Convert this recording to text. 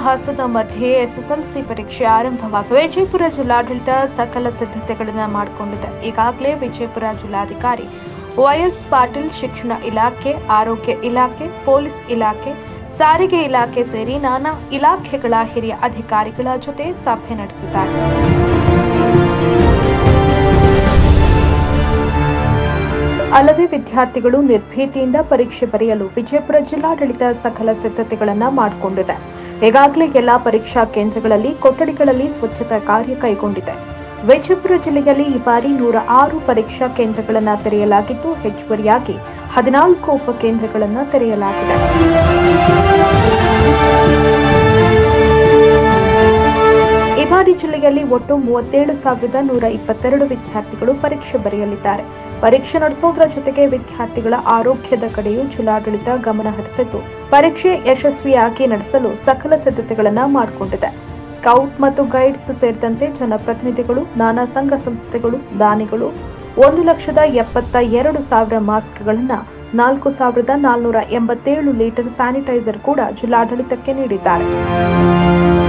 ಅಟ್ಟಹಾಸದ ಮಧ್ಯೆ ಎಸ್ಎಸ್ಎಲ್ಸಿ ಪರೀಕ್ಷೆ ಆರಂಭವಾಗಿದೆ. ವಿಜಯಪುರ ಜಿಲ್ಲಾಡಳಿತ ಸಕಲ ಸಿದ್ಧತೆಗಳನ್ನು ಮಾಡಿಕೊಂಡಿದೆ. ಈಗಾಗಲೇ ವಿಜಯಪುರ ಜಿಲ್ಲಾಧಿಕಾರಿ ವೈಎಸ್ ಪಾಟೀಲ್ ಶಿಕ್ಷಣ ಇಲಾಖೆ, ಆರೋಗ್ಯ ಇಲಾಖೆ, ಪೊಲೀಸ್ ಇಲಾಖೆ, ಸಾರಿಗೆ ಇಲಾಖೆ ಸೇರಿ ನಾನಾ ಇಲಾಖೆಗಳ ಹಿರಿಯ ಅಧಿಕಾರಿಗಳ ಜೊತೆ ಸಭೆ ನಡೆಸಿದ್ದಾರೆ. ಅಲ್ಲದೆ ವಿದ್ಯಾರ್ಥಿಗಳು ನಿರ್ಭೀತಿಯಿಂದ ಪರೀಕ್ಷೆ ಬರೆಯಲು ವಿಜಯಪುರ ಜಿಲ್ಲಾಡಳಿತ ಸಕಲ ಸಿದ್ಧತೆಗಳನ್ನು ಮಾಡಿಕೊಂಡಿದೆ. ಈಗಾಗಲೇ ಎಲ್ಲಾ ಪರೀಕ್ಷಾ ಕೇಂದ್ರಗಳಲ್ಲಿ ಕೊಠಡಿಗಳಲ್ಲಿ ಸ್ವಚ್ಛತಾ ಕಾರ್ಯ ಕೈಗೊಂಡಿದೆ. ವಿಜಯಪುರ ಜಿಲ್ಲೆಯಲ್ಲಿ ಈ ಬಾರಿ 106 ಪರೀಕ್ಷಾ ಕೇಂದ್ರಗಳನ್ನು ತೆರೆಯಲಾಗಿದ್ದು, ಹೆಚ್ಚುವರಿಯಾಗಿ 14 ಉಪಕೇಂದ್ರಗಳನ್ನು ತೆರೆಯಲಾಗಿದೆ. ಈ ಬಾರಿ ಜಿಲ್ಲೆಯಲ್ಲಿ ಒಟ್ಟು 37,122 ವಿದ್ಯಾರ್ಥಿಗಳು ಪರೀಕ್ಷೆ ಬರೆಯಲಿದ್ದಾರೆ. ಪರೀಕ್ಷೆ ನಡೆಸೋದರ ಜೊತೆಗೆ ವಿದ್ಯಾರ್ಥಿಗಳ ಆರೋಗ್ಯದ ಕಡೆಯೂ ಜಿಲ್ಲಾಡಳಿತ ಗಮನ ಹರಿಸಿದ್ದು, ಪರೀಕ್ಷೆ ಯಶಸ್ವಿಯಾಗಿ ನಡೆಸಲು ಸಕಲ ಸಿದ್ಧತೆಗಳನ್ನು ಮಾಡಿಕೊಂಡಿದೆ. ಸ್ಕೌಟ್ ಮತ್ತು ಗೈಡ್ಸ್ ಸೇರಿದಂತೆ ಜನಪ್ರತಿನಿಧಿಗಳು, ನಾನಾ ಸಂಘ ಸಂಸ್ಥೆಗಳು, ದಾನಿಗಳು 1,72,000 ಮಾಸ್ಕ್ಗಳನ್ನು, 4,487 ಲೀಟರ್ ಸ್ಯಾನಿಟೈಸರ್ ಕೂಡ ಜಿಲ್ಲಾಡಳಿತಕ್ಕೆ ನೀಡಿದ್ದಾರೆ.